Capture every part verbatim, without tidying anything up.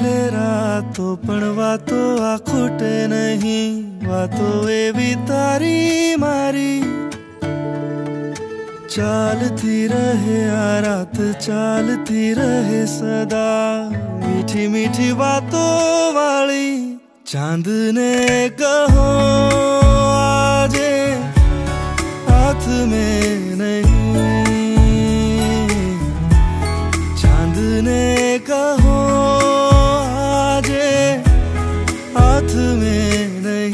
ચાલે રાતો પણ વાતો આ ખૂટે નહીં, વાતો એવી તારી મારી ચાલતી રહે આ રાત ચાલતી રહે સદા, મીઠી મીઠી વાતો વાળી ચાંદને કહો આજે हाथ में नहीं, चांदने कहो आजे हाथ में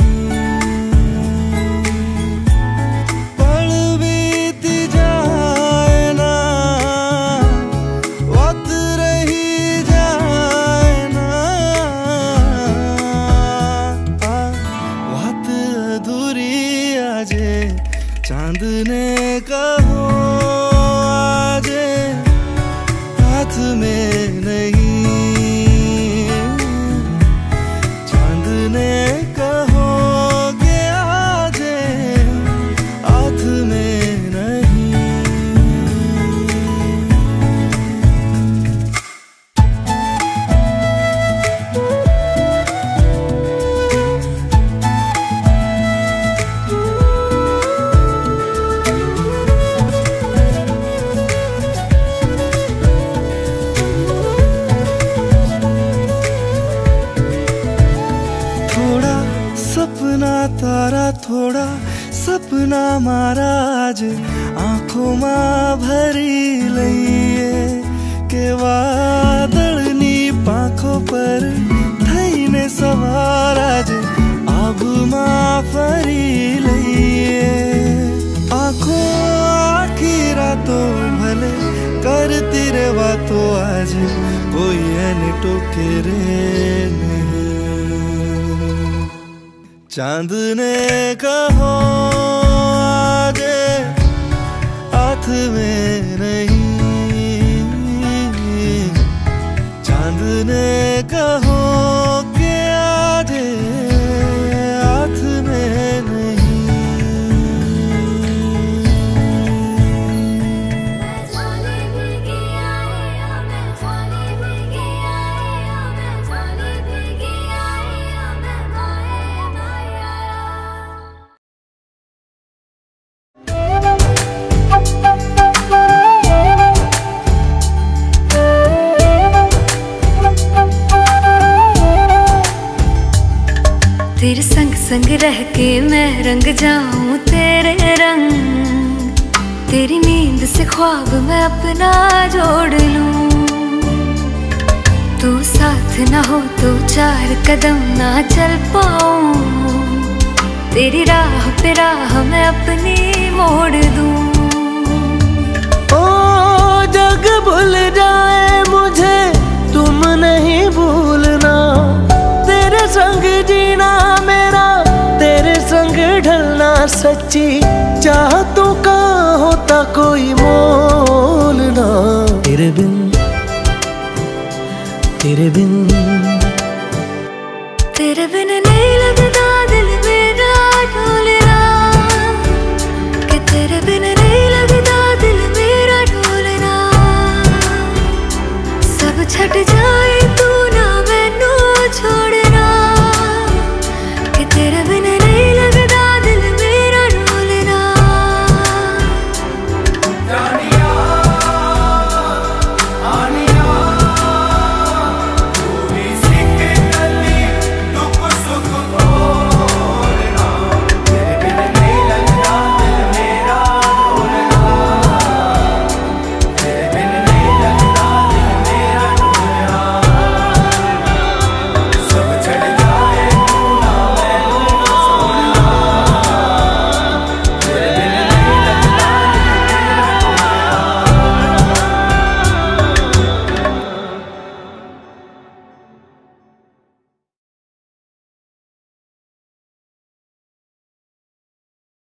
नहीं, पल बीती जाए ना वक्त रही जाए ना, बात अधूरी आजे चांदने कहो आजे हाथ में नहीं, चांदने कहो के आजे हाथ में नहीं। सपना तारा थोड़ा सपना मारा आज आँखों में भरी लईए, के वादळनी पाखों पर थईने सवार आज आभ में फरी लईए, आँखों आखी रातो भले करती रे वातो आज कोई एने टोके रे नहीं, चांदने कहो आजे हाथ में नहीं, चांदने कहो के आजे हाथ में नहीं। तेरे संग संग रह के मैं रंग जाऊं तेरे रंग, तेरी नींद से ख्वाब मैं अपना जोड़ लूं, तू साथ ना हो तो चार कदम ना चल पाऊं, तेरी राह पे राह मैं अपनी मोड़ दूं। ओ जग भूल जाए मुझे तुम नहीं भूलना, तेरे संग जीना मेरा तेरे संग ढलना, सच्ची चाहतों का होता कोई मोल ना, तेरे बिन तेरे बिन तेरे बिन नहीं लगता दिल मेरा ढोलना, कि तेरे बिन नहीं लगता दिल मेरा ढोलना, सब छट जाए